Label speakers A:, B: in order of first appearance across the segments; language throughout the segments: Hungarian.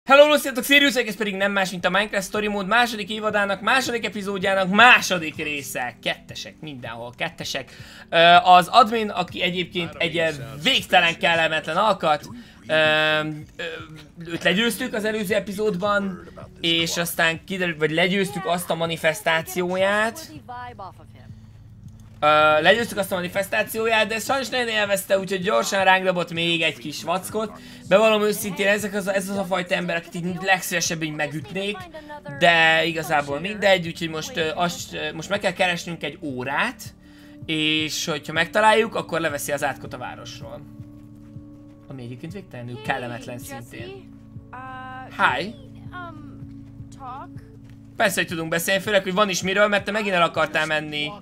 A: Hello, sziasztok, Siriusek, ez pedig nem más, mint a Minecraft Story Mode második évadának, második epizódjának második része. Kettesek, mindenhol kettesek. Az admin, aki egyébként egy végtelen kellemetlen alkat, őt legyőztük az előző epizódban, és aztán kiderült, vagy legyőztük azt a manifestációját. De sajnos nagyon élvezte, úgyhogy gyorsan ránk dobott még egy kis vackot. Bevallom őszintén, ez az a fajta ember, akit így legszívesebben így megütnék, de igazából mindegy, úgyhogy most meg kell keresnünk egy órát, és hogyha megtaláljuk, akkor leveszi az átkot a városról. Ami egyébként végtelenül kellemetlen szintén. Hi! Persze, hogy tudunk beszélni, főleg, hogy van is miről, mert te megint el akartál menni.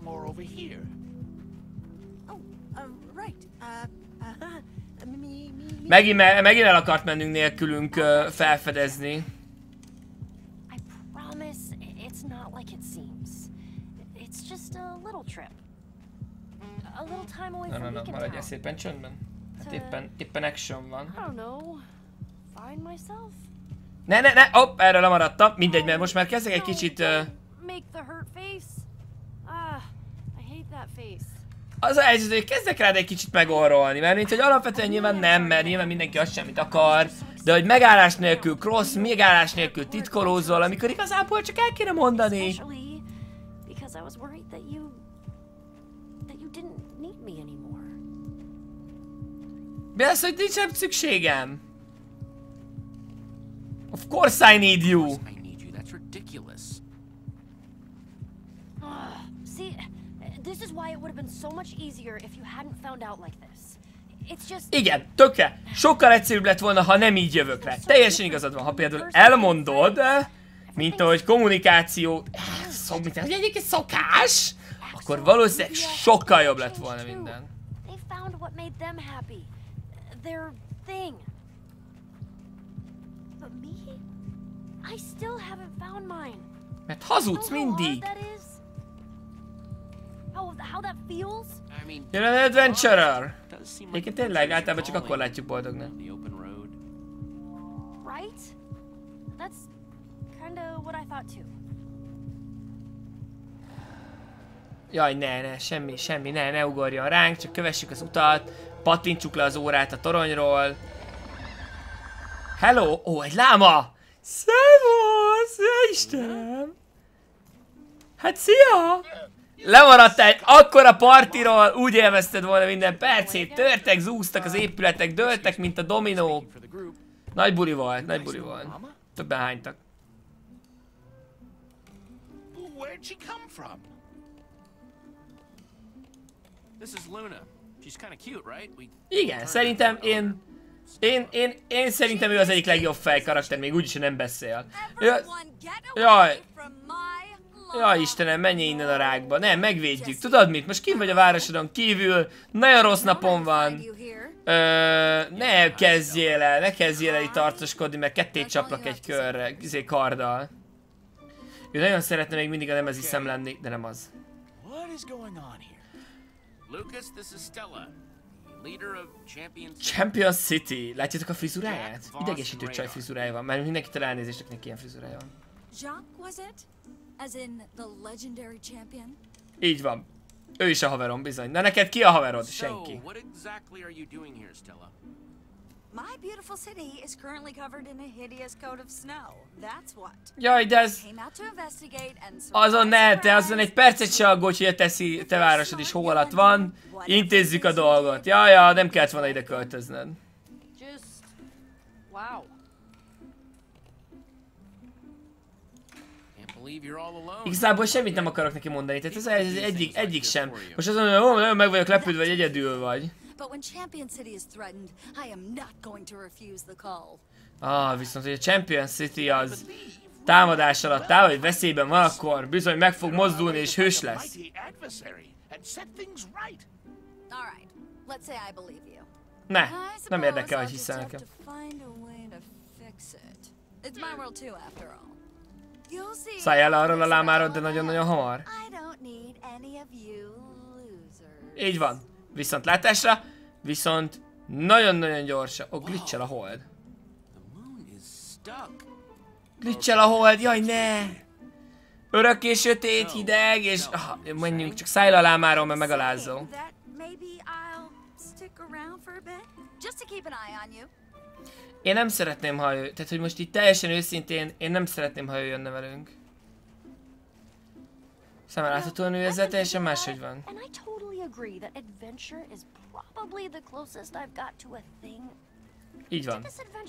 A: Megint el akart mennünk nélkülünk felfedezni. Na, maradjál szépen csöndben. Hát éppen action van. Ne, hopp, erre lemaradtam. Mindegy, mert most már kezdek egy kicsit... Az a helyzet, hogy kezdek rád egy kicsit megorrolni, mert mint hogy alapvetően nyilván nem, mert nyilván mindenki azt semmit akar, de hogy megállás nélkül cross, megállás nélkül titkolózol, amikor igazából csak el kéne mondani. Mi az, hogy nincs szükségem? Of course I need you. Igen, tökre. Sokkal egyszerűbb lett volna, ha nem így jövök rá. Teljesen igazad van, ha például elmondod, mint ahogy kommunikáció, mint ahogy egyébként szokás, akkor valószínűleg sokkal jobb lett volna minden. Mert hazudsz mindig. Jön az adventurer. Egyébként tényleg, általában csak akkor látjuk boldognak. Jaj, ne, semmi, ne ugorjon ránk, csak kövessük az utat, pattintsuk le az órát a toronyról. Hello! Ó, egy láma! Szevasz! Istenem! Hát szia! Lemaradtál egy akkora partiról, úgy élvezted volna minden percét, törtek, zúztak az épületek, dőltek, mint a dominók. Nagy buli volt, nagy buli volt. Többen hánytak. Igen, szerintem én szerintem ő az egyik legjobb fejkarakter, még úgyis, hogy nem beszél. Jaj, Istenem, menj innen a rákba. Nem, megvédjük. Tudod mit? Most kint vagy a városodon kívül. Nagyon rossz napon van. Ne kezdjél el itt tartoskodni, mert ketté csaplak egy körre, karddal. Ő nagyon szeretne még mindig a nemeziszem lenni, de nem az. Champion City. Látjátok a frizuráját? Idegesítő csaj frizurája van, mert mindenkitől elnézést, akinek ilyen frizurája van. Így van. Ő is a haverom, bizony. Na neked ki a haverod? Senki. Jaj, de ez... Azon ne, te azon egy percet se aggódj, hogy te városod is hó alatt van. Intézzük a dolgot. Ja, nem kellett volna ide költöznöd. Igazából semmit nem akarok neki mondani, tehát ez egyik sem. Most azon, hogy nagyon meg vagyok lepődve, vagy egyedül vagy. Viszont hogy a Champion City az támadás alatt áll, vagy veszélyben van, akkor bizony meg fog mozdulni és hős lesz. Ne, nem érdekel, hogy hiszel nekem. Szállj el arról a lámáról, de nagyon-nagyon hamar. Így van. Viszont nagyon-nagyon gyorsan. Glitchel a hold. Glitchel a hold, jaj ne! Örökké sötét, hideg, és... menjünk, csak szállj a lámáról, mert megalázó. Én nem szeretném, ha ő... Tehát, hogy most így teljesen őszintén, én nem szeretném, ha ő jönne velünk. Számára láthatóan ő ezzel teljesen máshogy van. Így van.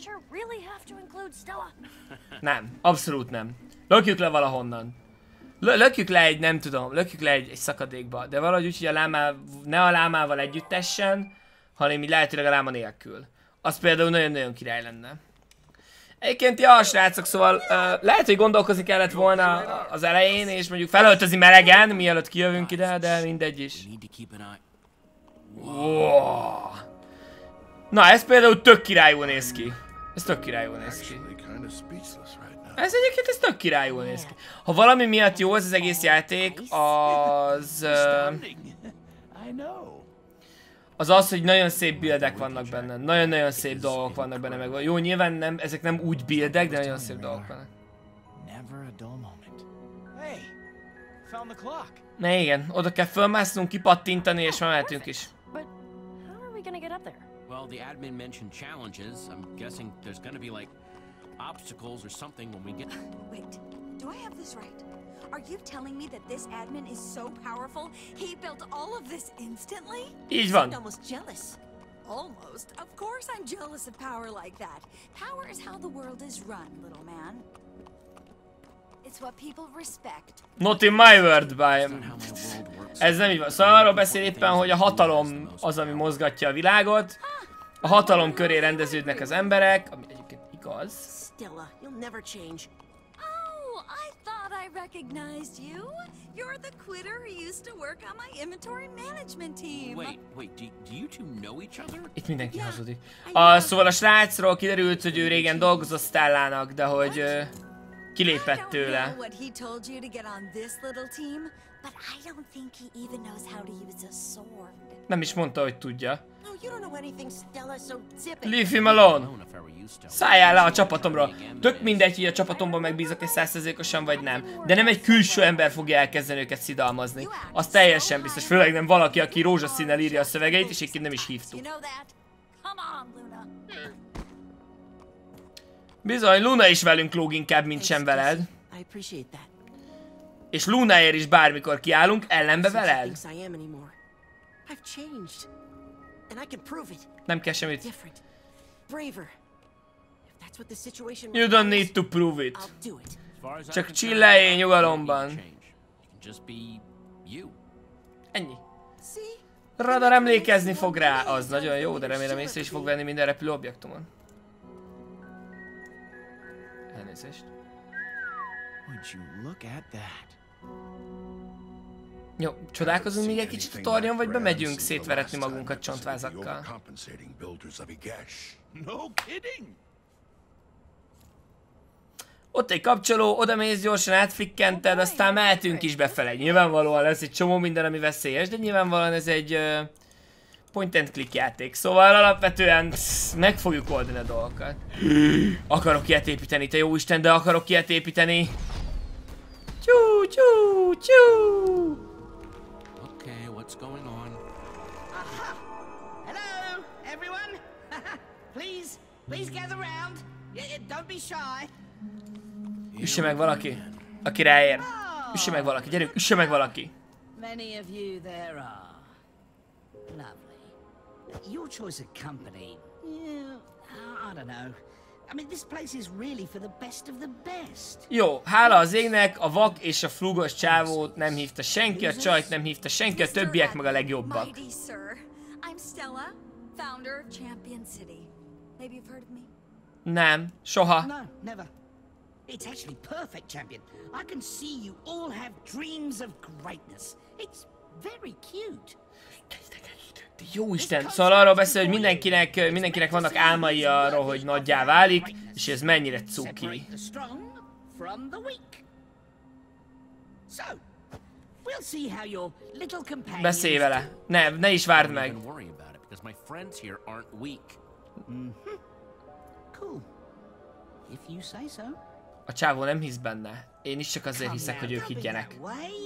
A: Nem, abszolút nem. Lökjük le valahonnan. Lökjük le egy, nem tudom, lökjük le egy szakadékba. De valahogy úgy, hogy a lámá, ne a lámával együttessen, hanem így lehetőleg a láma nélkül. Az például nagyon-nagyon király lenne. Egyébként, ja, srácok, szóval lehet, hogy gondolkozni kellett volna az elején, és mondjuk felöltözni melegen, mielőtt kijövünk ide, de mindegy is. Wow. Na, ez például tök királyul néz ki. Ez tök királyul néz ki. Ez egyébként ez tök királyul néz ki. Ha valami miatt jó ez az egész játék, az, hogy nagyon szép buildek vannak benne. Nagyon-nagyon szép dolgok vannak benne meg. Jó, nyilván nem, ezek nem úgy buildek, de nagyon szép dolgok vannak. Na igen, oda kell fölmásznunk, kipattintani, és már mehetünk is.
B: Well, the admin mentioned challenges. I'm guessing there's gonna be like obstacles or something when we get.
C: Wait, do I have this right? Are you telling me that this admin is so powerful, he built all of this instantly?
A: Így van.
C: I'm almost jealous. Almost? Of course I'm jealous of power like that. Power is how the world is run, little man. It's what people respect.
A: Not in my world, by. Ez nem így van. Szóval arról beszél éppen, hogy a hatalom az, ami mozgatja a világot. A hatalom köré rendeződnek az emberek, ami egyébként igaz.
D: Stella, you'll never change.
C: Oh, I thought I recognized you. You're the quitter who used to work on my inventory management team.
B: Wait, do you two know each other?
A: Itt mindenki hazudik. Szóval a srácról kiderült, hogy ő régen dolgozott Stellának, de hogy kilépett tőle. Nem is mondta, hogy tudja. Leave him alone! Szálljál le a csapatomra! Tök mindegy, hogy a csapatomban megbízok-e 100%-osan vagy nem. De nem egy külső ember fogja elkezdeni őket szidalmazni. Az teljesen biztos, főleg nem valaki, aki rózsaszínnel írja a szövegeit, és egyébként nem is hívtuk. Bizony, Luna is velünk lóg inkább, mint sem veled. És Lunaért is bármikor kiállunk, ellenbe veled. Nem kell semmit. You don't need to prove it. Csak chilleljél nyugalomban. Ennyi. Radar emlékezni fog rá. Az nagyon jó, de remélem észre is fog venni minden repülő objektumon. Elnézést. Jó, csodálkozunk még egy kicsit a tornyon, vagy bemegyünk szétveretni magunkat csontvázakkal? Ott egy kapcsoló, oda mész gyorsan, átfikkented, aztán mehetünk is befele. Nyilvánvalóan lesz egy csomó minden, ami veszélyes, de nyilvánvalóan ez egy point and click játék. Szóval alapvetően meg fogjuk oldani a dolgokat. Akarok ilyet építeni, te jó Isten, de akarok ilyet építeni. Csú, csú, csú.
B: Okay, what's going on?
D: Aha! Hello, everyone. Please gather round. Don't be shy.
A: Üsse meg valaki, aki ráér. Üsse meg valaki, gyerünk, üsse meg valaki.
D: Many of you there are. Lovely. Your choice of company. Yeah, I don't know. I mean, this place is really for the best of the best.
A: Jó, hála az égnek, a vak és a flugos csávót nem hívta senki, a csajt nem hívta senki, a többiek meg a legjobbak.
C: I'm Stella, founder of Champion City. Maybe you've heard of me?
A: Nem, soha.
D: No, never. It's actually perfect, Champion. I can see you all have dreams of greatness. It's very cute.
A: Jó Isten, szóval arról beszél, hogy mindenkinek vannak álmai arról, hogy nagyjá válik, és ez mennyire cuki. Beszélj vele. Ne is várd meg.
D: If you say so.
A: A csávó nem hisz benne. Én is csak azért hiszek, hogy ők higgyenek.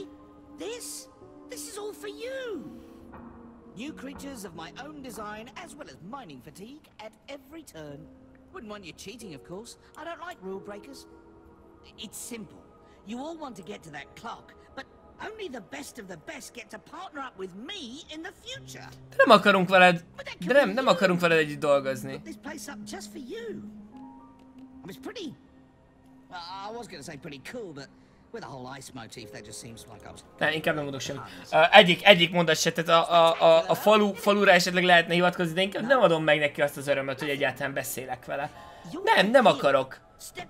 D: This is all for you. New creatures of my own design, as well as mining fatigue at every turn. Wouldn't want you cheating, of course. I don't like rule breakers. It's simple. You all want to get to that clock, but only the best of the best get to partner up with me in the future.
A: De nem akarunk veled, nem akarunk veled együtt dolgozni.
D: This place up just for you. It's pretty. I was going to say pretty cool, but with a whole ice motif, that just seems like I was.
A: Nem, inkább nem mondok semmit. Egyik mondat se, tehát a falura esetleg lehetne hivatkozni, de inkább nem adom meg neki azt az örömöt, hogy egyáltalán beszélek vele. Nem akarok.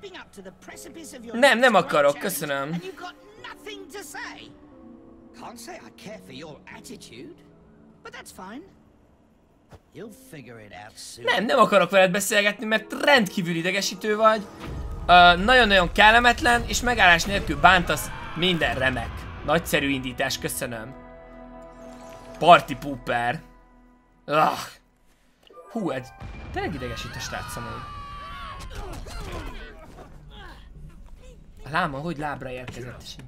A: Nem akarok, köszönöm. Nem akarok veled beszélgetni, mert rendkívül idegesítő vagy. Nagyon-nagyon kellemetlen, és megállás nélkül bántasz, minden remek. Nagyszerű indítás, köszönöm. Party pooper. Hú, ez tényleg idegesít a srácom, hogy. A láma hogy lábra érkezett is.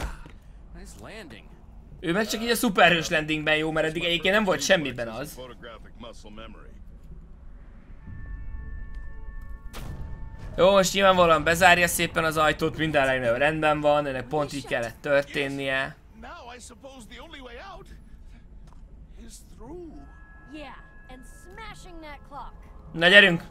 A: Ő meg csak így a szuperhős landingben jó, mert eddig egyébként nem volt semmiben az. Jó, most nyilvánvalóan bezárja szépen az ajtót, minden legnagyobb rendben van, ennek pont így kellett történnie. Na gyerünk!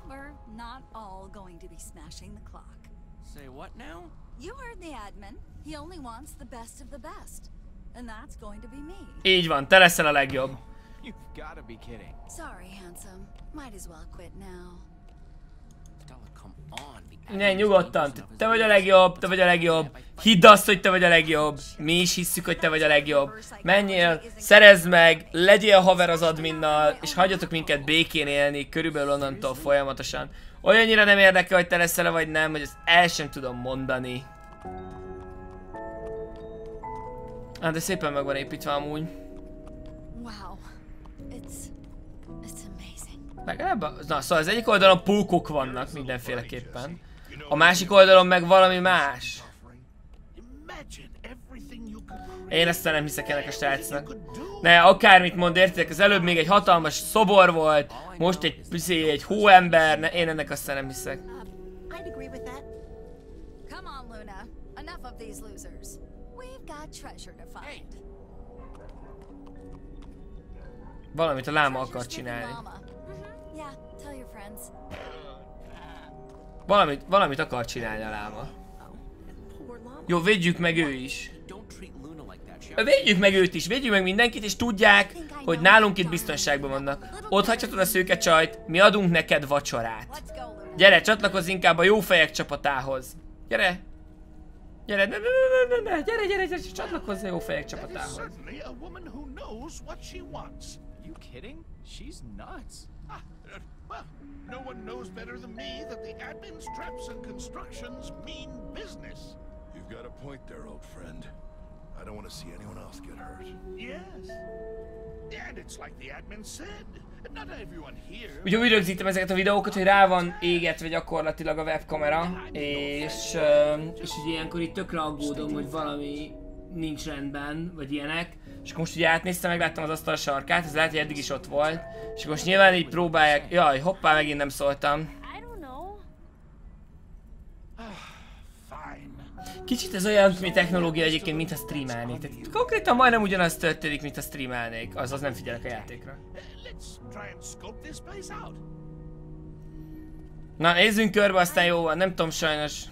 A: Így van, te leszel a legjobb. Ne, nyugodtan, te vagy a legjobb, te vagy a legjobb. Hidd azt, hogy te vagy a legjobb. Mi is hisszük, hogy te vagy a legjobb. Menjél, szerezd meg, legyél haver az adminnal, és hagyjatok minket békén élni, körülbelül onnantól folyamatosan. Olyannyira nem érdekel, hogy te leszel vagy nem, hogy ezt el sem tudom mondani. Hát de szépen meg van építve amúgy. Legalább na, szóval az egyik oldalon pókok vannak mindenféleképpen. A másik oldalon meg valami más. Én aztán nem hiszek ennek a srácnak. Ne, akármit mond, értitek, az előbb még egy hatalmas szobor volt, most egy hóember, én ennek aztán nem hiszek. Valamit a láma akar csinálni. Valamit akar csinálni a láma. Jó, védjük meg ő is. Védjük meg őt is, védjük meg mindenkit, és tudják, hogy nálunk itt biztonságban vannak. Ott hagyhatod a szőke csajt, mi adunk neked vacsorát. Gyere, csatlakozz inkább a jó fejek csapatához. Gyere! Gyere, ne, gyere, csatlakozz a jó fejek csapatához.
E: No one knows better than me that the admin's traps and constructions mean business. You've got a point there, old friend. I don't want to see anyone else get hurt. Yes. And it's like the admin said. Not everyone here.
A: Ugye úgy rögzítem ezeket a videókat, hogy rá van égetve gyakorlatilag a webkamera, és ugye ilyenkor itt tökre aggódom, hogy valami nincs rendben, vagy ilyenek. És akkor most ugye átnéztem, megláttam az asztal sarkát, ez lehet, hogy eddig is ott volt. És akkor most nyilván így próbálják... Jaj, hoppá, megint nem szóltam. Kicsit ez olyan, mint technológia egyébként, mintha streamelnék. Tehát konkrétan majdnem ugyanaz történik, mintha streamelnék. Azaz nem figyelek a játékra. Na, nézzünk körbe, aztán jó van, nem tudom sajnos.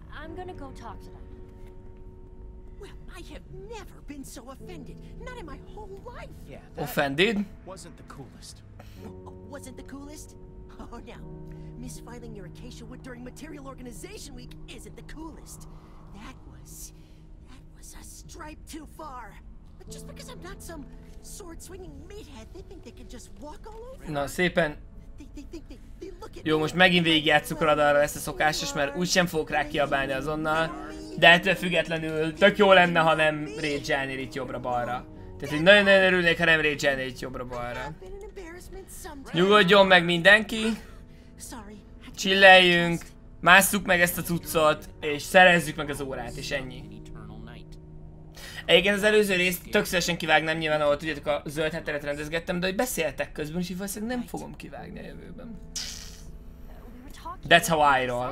F: So offended, not in my whole life.
B: Yeah,
A: offended?
B: Wasn't the coolest.
F: Wasn't the coolest? Oh, now, misfiling your Acacia Wood during Material Organization Week isn't the coolest. That was a stripe too far. But just because I'm not some sword-swinging meathead, they think they can just walk all over.
A: Na, szépen. Jó, most megint végigjátsszuk radarra ezt a szokásos, mert úgysem fogok rá kiabálni azonnal. De ettől függetlenül tök jó lenne, ha nem rage-elnél itt jobbra-balra. Tehát hogy nagyon-nagyon örülnék, ha nem rage-elnél itt jobbra-balra. Nyugodjon meg mindenki. Chilleljünk. Másszuk meg ezt a cuccot, és szerezzük meg az órát, és ennyi. Egyébként az előző részt tök szívesen kivágnám, nyilván ahol tudjátok a zöld heteret rendezgettem, de hogy beszéltek közben, és így valószínűleg nem fogom kivágni a jövőben. That's how I roll.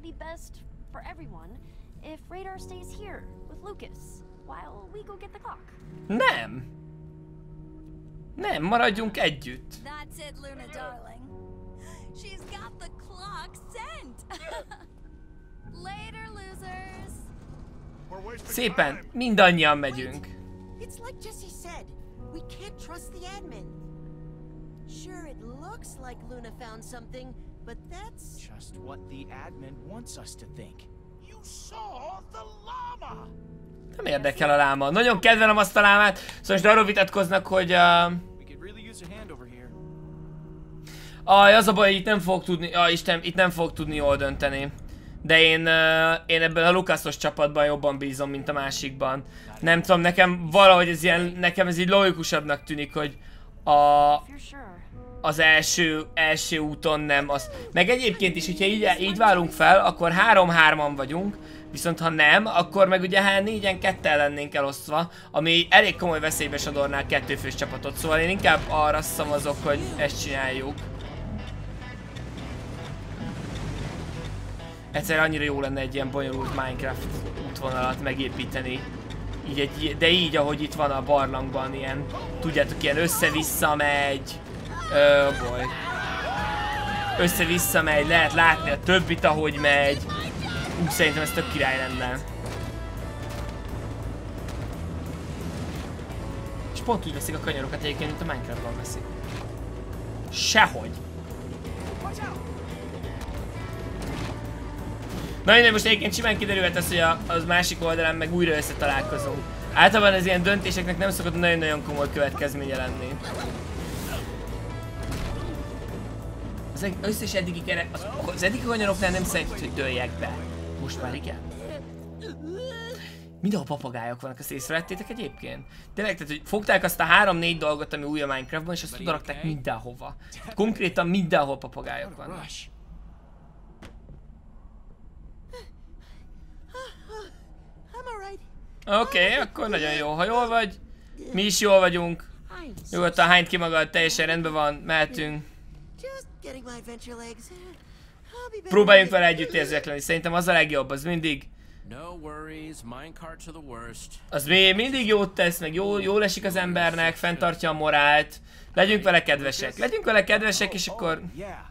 A: Nem! Nem, maradjunk együtt.
C: That's it, Luna darling. She's got the clock sent. Later, losers.
A: Szépen, mindannyian megyünk.
F: It's like Jesse said. We can't trust the admin. Sure, it looks like Luna found something, but that's
G: just what the admin wants us to think.
E: You saw the llama.
A: Nem érdekel a láma. Nagyon kedvelem azt a lámát. Szóval most arról vitatkoznak, hogy az a baj, itt nem fog tudni, Isten, itt nem fog tudni jól dönteni. De én ebben a Lucasos csapatban jobban bízom, mint a másikban. Nem tudom, nekem valahogy ez ilyen, nekem ez így logikusabbnak tűnik, hogy az első úton nem az. Meg egyébként is, hogyha így válunk fel, akkor 3-3-an vagyunk. Viszont ha nem, akkor meg ugye 4-en 2-en lennénk elosztva, ami elég komoly veszélybe sodornál 2 fős csapatot. Szóval én inkább arra szavazok, hogy ezt csináljuk. Egyszerűen annyira jó lenne egy ilyen bonyolult Minecraft útvonalat megépíteni. De így, ahogy itt van a barlangban, ilyen, tudjátok, ilyen össze-vissza megy. Boy. Össze-vissza megy, lehet látni a többit, ahogy megy. Szerintem ez tök király lenne. És pont úgy veszik a kanyarokat egyébként, mint a Minecraftban veszik. Sehogy. Na innen most egyébként simán kiderülhet az, hogy az másik oldalán meg újra összetalálkozunk. Általában ez ilyen döntéseknek nem szokott nagyon-nagyon komoly következménye lenni. Az összes eddigi az eddigi kanyaroknál nem számít, hogy dőljek be. Most már igen. Mindenhol papagájok vannak, azt észrevettétek egyébként? Tényleg, tehát, hogy fogták azt a 3-4 dolgot, ami új a Minecraftban, és azt odarakták mindenhova. Konkrétan mindenhol papagájok vannak. Oké, akkor nagyon jó. Ha jól vagy, mi is jól vagyunk. Nyugodtan hányt ki magad, teljesen rendben van, mehetünk. Próbáljunk vele együtt érzékelni, szerintem az a legjobb, az mindig... Az mindig jót tesz, meg jól esik az embernek, fenntartja a morált. Legyünk vele kedvesek. Legyünk vele kedvesek, és akkor...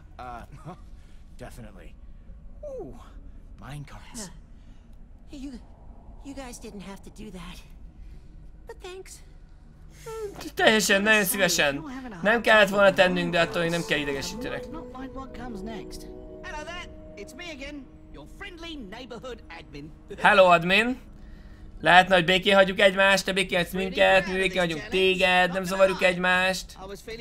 F: You guys didn't have to do that. But thanks.
A: Teljesen, nagyon szívesen. Nem kellett volna tennünk, de attól, hogy nem kell idegesítenek. Hello, admin. Lehetne, hogy békén hagyjuk egymást, te békén hagysz minket, mi békén hagyunk téged, nem zavarjuk egymást.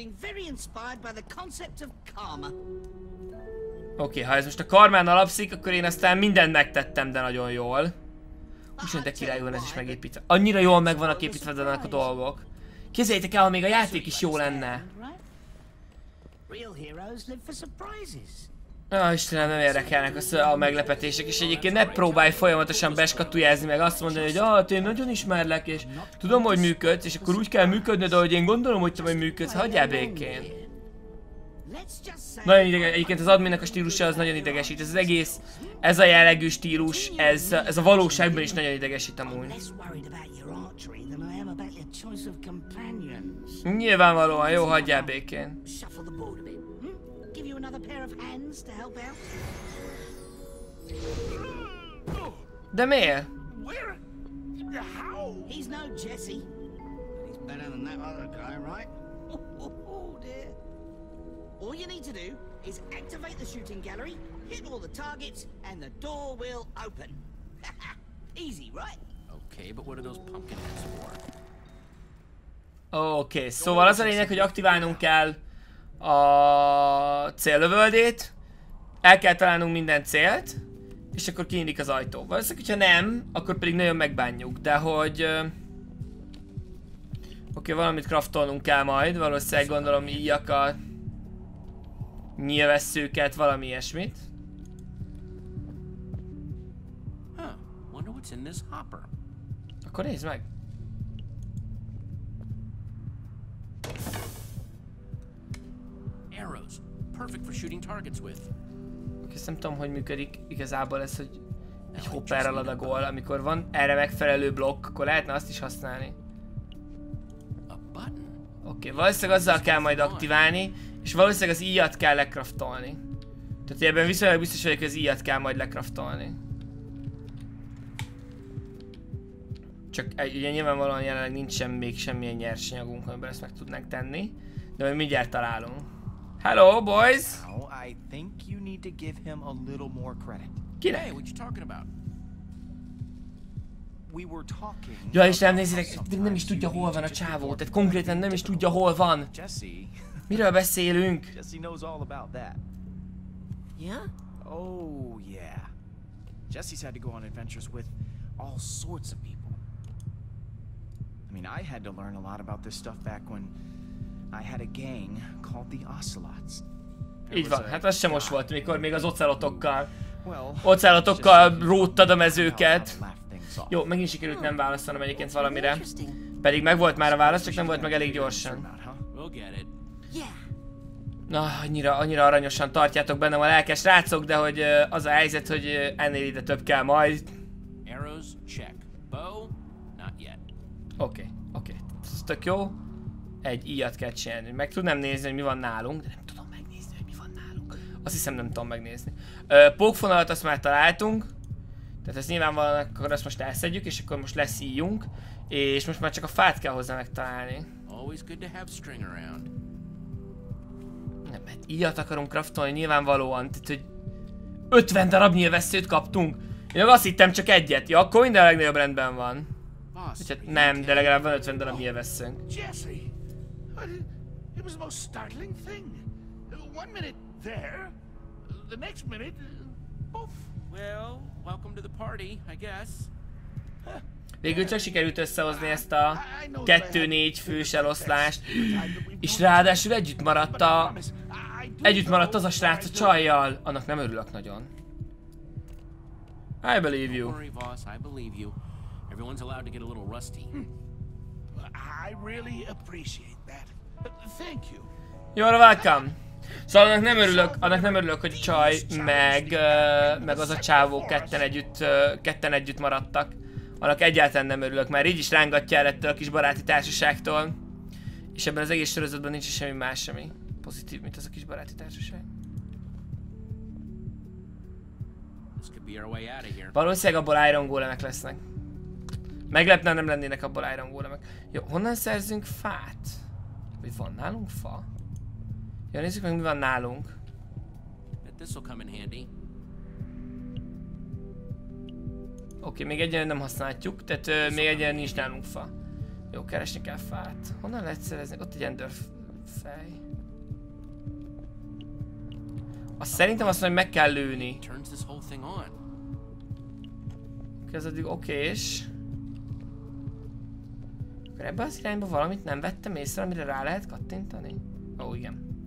A: Oké, ha ez most a karmán alapszik, akkor én aztán mindent megtettem, de nagyon jól. Úgyhogy de király van ez is megépítve. Annyira jól meg vannak építve a dolgok. Képzeljétek el, ha még a játék is jó lenne. Istenem, nem érdekelnek a meglepetések, és egyébként ne próbálj folyamatosan beskatujázni, meg azt mondani, hogy én nagyon ismerlek, és tudom, hogy működsz, és akkor úgy kell működnöd, ahogy én gondolom, hogy te majd működsz, hagyjál békén. Nagyon ideges, egyébként az adminnek a stílusa az nagyon idegesít, ez az egész, ez a jellegű stílus, ez a valóságban is nagyon idegesít amúgy. Nyilvánvalóan, jó, hagyjál békén. De miért?
D: He's no Jesse. He's better than that other guy, right? Oh dear. All you need to do is activate the shooting gallery, hit all the targets, and the door will open. Easy, right?
B: Okay, but what are those pumpkin heads for?
A: Oké, szóval az a lényeg, hogy aktiválnunk kell a céllövöldét, el kell találnunk minden célt, és akkor kinyílik az ajtó. Valószínűleg, hogyha nem, akkor pedig nagyon megbánjuk, de hogy... Oké, valamit craftolnunk kell majd, valószínűleg gondolom íjakat, nyilvesszőket, valami ilyesmit.
B: what's in this hopper.
A: Akkor nézd meg.
B: Arrows, perfect for shooting targets with.
A: Ezt nem tudom, hogy működik igazából ez, hogy egy hopperrel adagol, amikor van erre megfelelő blokk, akkor lehetne azt is használni. Oké, valószínűleg azzal kell majd aktiválni, és valószínűleg az íjat kell lekraftolni. Tehát ebben viszonylag biztos vagyok, hogy az íjat kell majd lekraftolni. Csak ugye nyilvánvalóan jelenleg nincsen még semmilyen nyersanyagunk, amiben ezt meg tudnánk tenni. De majd mindjárt találunk. Hello, boys!
G: Now, I think you need to give him a little more credit.
A: Kinek?
B: Hey, what you talking about?
G: We were talking.
A: Ja, és nem nézzétek, nem is tudja, hol van a csávó. Tehát konkrétan nem is tudja, hol van.
G: Jesse.
A: Miről beszélünk?
G: Jesse knows all about that.
F: Yeah?
G: Oh, yeah. Jesse's had to go on adventures with all sorts of people. I mean, I had to learn a lot about this stuff back when I had a gang called the Ocelots.
A: Így van, hát az sem most volt, mikor még az ocelotokkal róttad a mezőket. Jó, megint sikerült nem válaszolnom egyébként valamire. Pedig megvolt már a válasz, csak nem volt meg elég gyorsan. Na, annyira aranyosan tartjátok bennem a lelkes rácok, de hogy az a helyzet, hogy ennél ide több kell majd. Oké. Ez tök jó. Egy íjat kell csinálni. Meg tudnám nézni, hogy mi van nálunk, de nem tudom megnézni, hogy mi van nálunk. Azt hiszem, nem tudom megnézni. Pókfonalat azt már találtunk. Tehát ezt nyilvánvalóan akkor azt most elszedjük, és akkor most lesz íjunk. És most már csak a fát kell hozzá megtalálni. Nem, mert íjat akarunk craftolni nyilvánvalóan. Tehát, hogy 50 darab nyilvesszőt kaptunk. Én azt hittem csak egyet. Ja, akkor minden a legnagyobb rendben van. Úgyhogy nem, de legalább van 50 darab nyilvesszőnk.
E: Jesse, it was the most startling thing. One minute there, the next minute, poof.
B: Well, welcome to the party, I guess.
A: Végül csak sikerült összehozni ezt a 2-4 fős eloszlást, és ráadásul együtt maradt az a srác a csajjal. Annak nem örülök nagyon. I believe you.
B: Everyone's allowed to get a little rusty.
E: I really appreciate that. Thank you.
A: You're welcome. Szóval annak nem örülök, hogy csaj meg az a csávó ketten együtt maradtak. Annak egyáltalán nem örülök, mert így is rángatja el ettől a kis baráti társaságtól. És ebben az egész sorozatban nincs semmi más, ami pozitív, mint az a kis baráti társaság. Valószínűleg abból Iron Golemek lesznek. Meglepne, nem lennének abból Iron Golemek. Jó, honnan szerzünk fát? Vagy van nálunk fa? Jó, nézzük meg, mi van nálunk. Oké, még egyenlően nem használjuk, tehát még egyenlően nincs nálunk fa. Jó, keresni kell fát. Honnan lehet szerezni? Ott egy ender fej. Azt szerintem azt mondja, hogy meg kell lőni. Ez addig okés. Akkor ebben az irányba valamit nem vettem észre, amire rá lehet kattintani? Ó, igen.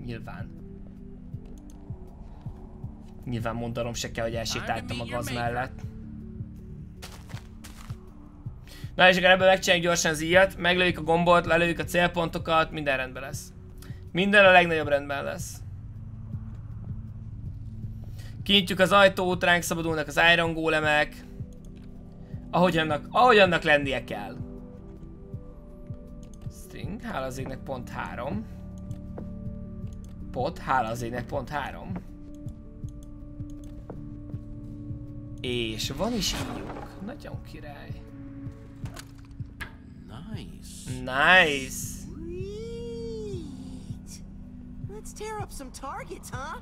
A: Nyilván mondanom se kell, hogy elsétáltam a gaz mellett. Na és akkor ebből megcsináljuk gyorsan az íjat, meglőjük a gombot, lelőjük a célpontokat, minden rendben lesz. Minden a legnagyobb rendben lesz. Kinyitjuk az ajtót, ránk szabadulnak az Iron Golemek. Ahogy annak lennie kell. String, hála az égnek pont 3. Pot, hála az égnek pont 3. És van is íjuk. Nagyon király. Nice.
F: Sweet. Let's tear up some targets, huh?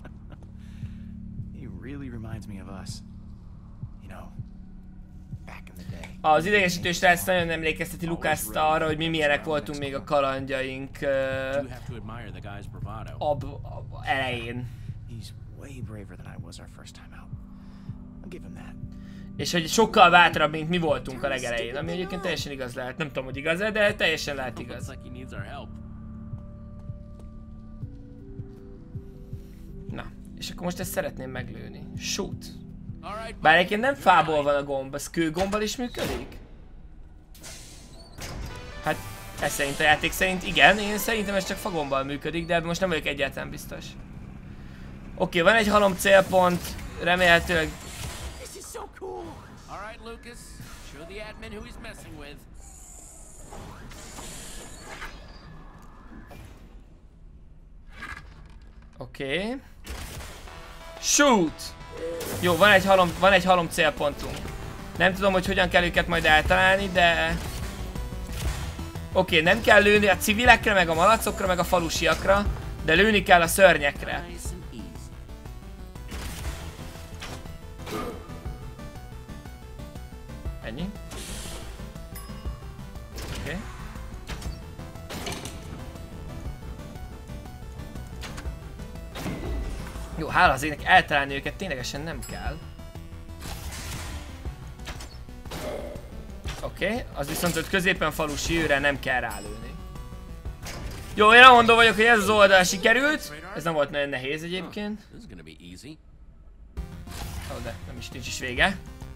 G: He really reminds me of us. You know, back in the day.
A: Az idegesítő srác nagyon emlékezteti Lucast arra, hogy mi milyenek voltunk még a kalandjaink elején.
G: He's way braver than I was our first time out. I'll give him that.
A: És hogy sokkal bátrabb, mint mi voltunk a legelején, ami egyébként teljesen igaz lehet. Nem tudom, hogy igaz-e, de teljesen lehet igaz. Na, és akkor most ezt szeretném meglőni. Shoot. Bár egyébként nem fából van a gomb, az kőgombbal is működik? Hát ez szerint a játék szerint igen, én szerintem ez csak fagombbal működik, de most nem vagyok egyáltalán biztos. Oké, van egy halom célpont, remélhetőleg... Oké. Shoot! Jó, van egy halom célpontunk. Nem tudom, hogy hogyan kell őket majd eltalálni, de... Oké, nem kell lőni a civilekre, meg a malacokra, meg a falusiakra, de lőni kell a szörnyekre. Ennyi. Oké. Jó, hála az égnek, eltalálni őket ténylegesen nem kell. Oké, az viszont hogy középen falusi, őre nem kell rálőni. Jó, én elmondom vagyok, hogy ez az oldal sikerült. Ez nem volt nagyon nehéz egyébként. Ó, de nem is nincs is vége.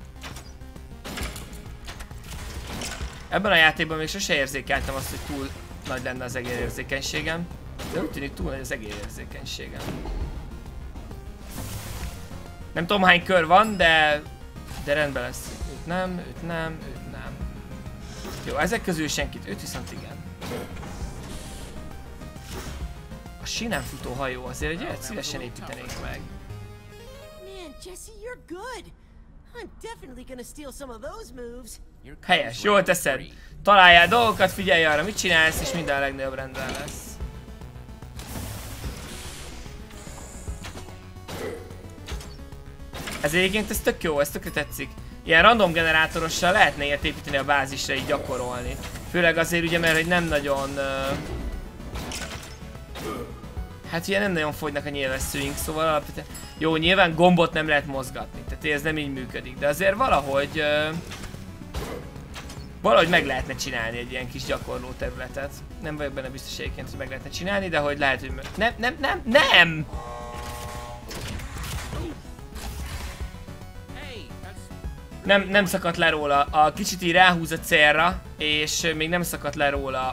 A: Ebben a játékban még sose érzékeltem azt, hogy túl nagy lenne az egérérzékenységem. De úgy tűnik túl nagy az egérérzékenységem. Nem tudom hány kör van, de rendben lesz. Őt nem, őt nem, őt nem. Jó, ezek közül senkit, őt viszont igen. A sínen futó hajó, azért egy olyat szívesen építenék meg.
F: Man, Jesse, you're good. I'm definitely gonna steal some of those moves.
A: Helyes, jól teszed. Találjál dolgokat, figyelj arra, mit csinálsz, és minden a legnagyobb rendben lesz. Ez egyébként ez tök jó, ez tökre tetszik. Ilyen random generátorossal lehetne ilyet építeni a bázisra, így gyakorolni. Főleg azért ugye, mert hogy nem nagyon... Hát ugye nem nagyon fogynak a nyilvesszőink, szóval alapvetően... Jó, nyilván gombot nem lehet mozgatni, tehát ez nem így működik, de azért valahogy... Valahogy meg lehetne csinálni egy ilyen kis gyakorló területet. Nem vagyok benne biztos egyébként, hogy meg lehetne csinálni, de hogy lehet, hogy... Nem! Nem szakadt le róla. A kicsit így ráhúz a célra, és még nem szakadt le róla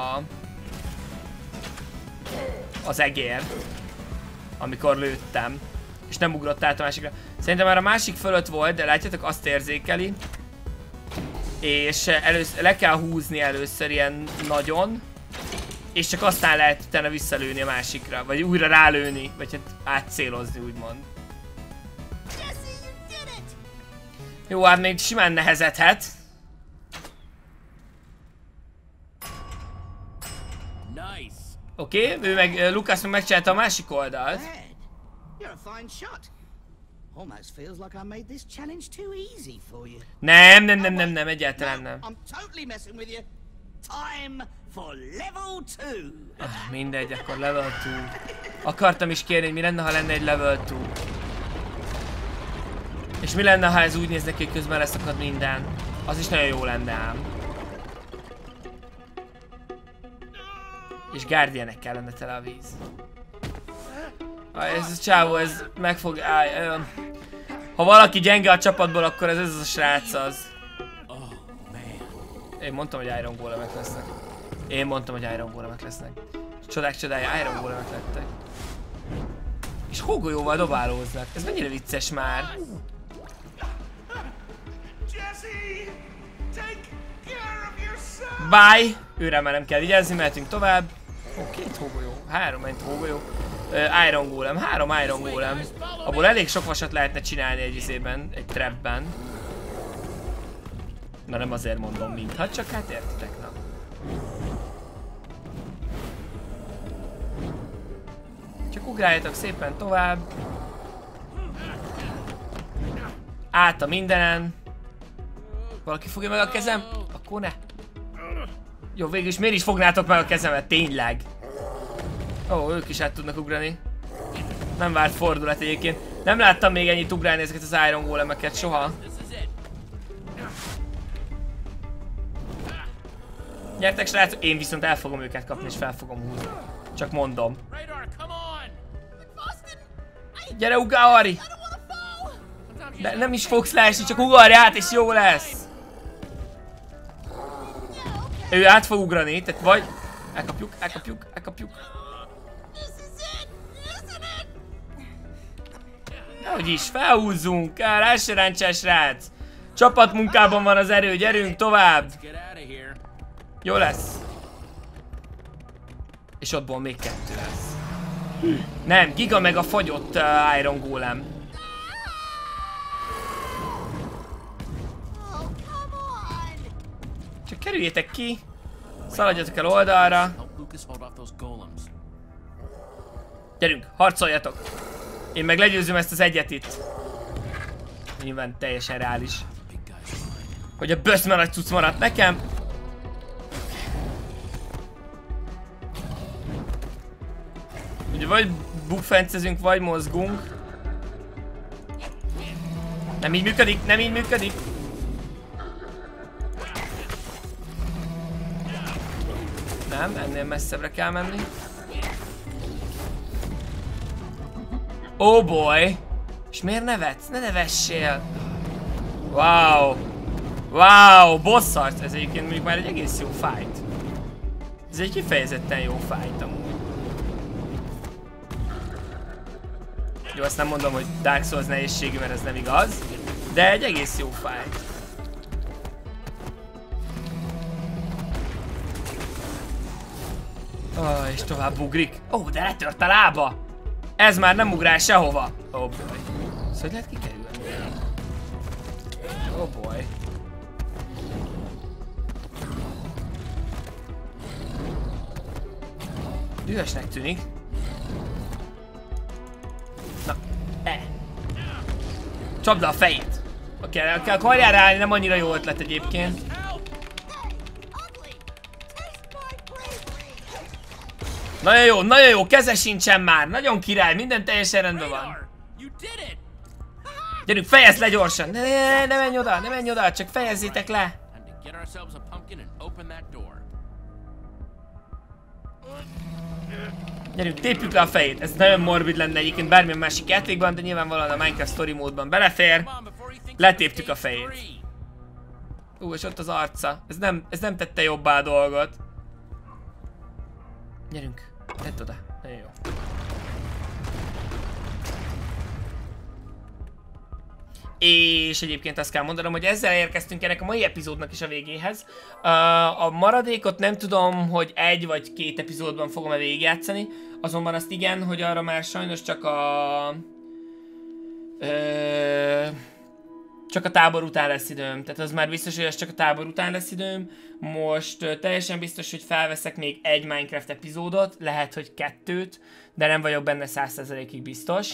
A: az egér, amikor lőttem, és nem ugrott át a másikra. Szerintem már a másik fölött volt, de látjátok, azt érzékeli, és le kell húzni először ilyen nagyon, és csak aztán lehet utána visszalőni a másikra, vagy újra rálőni, vagy hát átcélozni, úgymond. Jó, hát még simán nehezedhet. Oké, ő meg, Lucas meg megcsinálta a másik oldalt. Nem, egyáltalán nem. Mindegy, akkor level 2. Akartam is kérni, hogy mi lenne, ha lenne egy level 2. És mi lenne, ha ez úgy néz neki, hogy közben leszakad minden? Az is nagyon jó lenne ám. És Guardianek kellene tele a víz. Ez a csávó, ez meg fog... Ha valaki gyenge a csapatból, akkor ez az a srác az. Én mondtam, hogy Iron Golemek lesznek. Én mondtam, hogy Iron Golemek lesznek. Csodák csodája, Iron Golemek lettek. És hógolyóval dobálóznak. Ez mennyire vicces már. Bye! Őre már nem kell vigyázni, mehetünk tovább. Ó, 2 hógolyó. 3 ment hógolyó. Iron Golem. 3 Iron Golem. Abból elég sok vasat lehetne csinálni egy izében, egy trapben. Na nem azért mondom mintha, csak hát értitek, na. Csak ugráljatok szépen tovább. Át a mindenen. Valaki fogja meg a kezem? Akkor ne. Jó, végülis miért is fognátok meg a kezemet? Tényleg. Ó, ők is át tudnak ugrani. Nem várt fordulat egyébként. Nem láttam még ennyit ugrálni ezeket az Iron Golemeket soha. Gyertek srácok, én viszont el fogom őket kapni és fel fogom húzni. Csak mondom. De nem is fogsz leesni, csak ugorj át és jó lesz. Ő át fog ugrani, tehát vagy... Elkapjuk. Dehogy is, felhúzzunk, rá se ráncsál, srác. Csapatmunkában van az erő, gyerünk tovább. Jó lesz. És ottból még 2 lesz. Nem, Giga meg a fagyott Iron Golem. Csak kerüljétek ki. Szaladjatok el oldalra. Gyerünk, harcoljatok. Én meg legyőzöm ezt az egyet itt. Nyilván teljesen reális. Hogy a böszme nagy cucc maradt nekem. Ugye vagy bukfencezünk, vagy mozgunk. Nem így működik, nem így működik. Nem, ennél messzebbre kell menni. Oh boy! És miért nevetsz? Ne nevessél! Wow! Wow! Boss harc! Ez egyébként mondjuk már egy egész jó fight. Ez egy kifejezetten jó fight amúgy. Jó, azt nem mondom, hogy Dark Souls nehézségű, mert ez nem igaz. De egy egész jó fight. Oh, és tovább ugrik. Ó, de letört a lába! Ez már nem ugrál sehova. Oh boy. Szóval hogy lehet kikerülni? Oh boy. Dühösnek tűnik. Na, csapd le a fejét. Oké, a karjára állni nem annyira jó ötlet egyébként. Nagyon jó, keze sincsen már, nagyon király, minden teljesen rendben van. Gyerünk, fejezd le gyorsan! Ne menj oda, csak fejezzétek le! Gyerünk, tépjük le a fejét, ez nagyon morbid lenne egyébként bármilyen másik játékban, de nyilvánvalóan a Minecraft Story módban belefér. Letéptük a fejét. És ott az arca, ez nem tette jobbá a dolgot. Gyerünk, tedd oda, nagyon jó. És egyébként azt kell mondanom, hogy ezzel érkeztünk ennek a mai epizódnak is a végéhez. A maradékot nem tudom, hogy 1 vagy 2 epizódban fogom-e végigjátszani. Azonban azt igen, hogy arra már sajnos csak csak a tábor után lesz időm. Tehát az már biztos, hogy ez csak a tábor után lesz időm. Most teljesen biztos, hogy felveszek még 1 Minecraft epizódot, lehet, hogy 2-t, de nem vagyok benne 100%-ig biztos.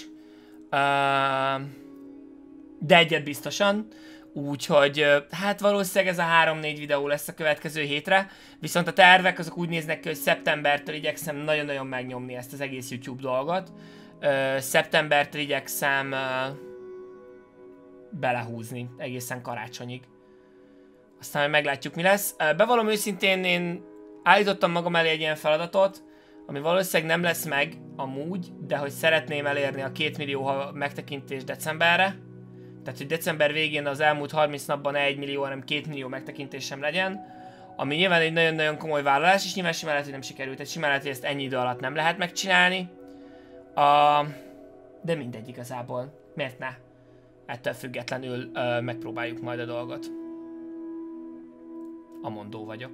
A: De egyet biztosan, úgyhogy hát valószínűleg ez a 3-4 videó lesz a következő hétre, viszont a tervek azok úgy néznek ki, hogy szeptembertől igyekszem nagyon-nagyon megnyomni ezt az egész YouTube dolgot. Szeptembertől igyekszem belehúzni egészen karácsonyig. Aztán majd meglátjuk, mi lesz. Bevallom őszintén, én állítottam magam elé egy ilyen feladatot, ami valószínűleg nem lesz meg amúgy, de hogy szeretném elérni a 2 millió megtekintést decemberre. Tehát, hogy december végén az elmúlt 30 napban ne 1 millió, hanem 2 millió megtekintésem legyen. Ami nyilván egy nagyon-nagyon komoly vállalás, és nyilván simán lehet, hogy nem sikerült. Tehát simán lehet, hogy ezt ennyi idő alatt nem lehet megcsinálni. De mindegy igazából. Miért ne? Ettől függetlenül megpróbáljuk majd a dolgot. Amondó vagyok.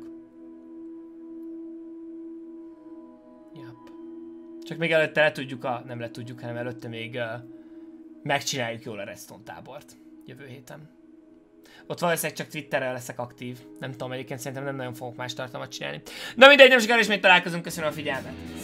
A: Yep. Csak még előtte letudjuk nem letudjuk, hanem előtte még megcsináljuk jól a Redstone tábort jövő héten. Ott valószínűleg csak Twitterrel leszek aktív. Nem tudom, egyébként szerintem nem nagyon fogok más tartalmat csinálni. Na mindegy, nem sokára ismét találkozunk, köszönöm a figyelmet!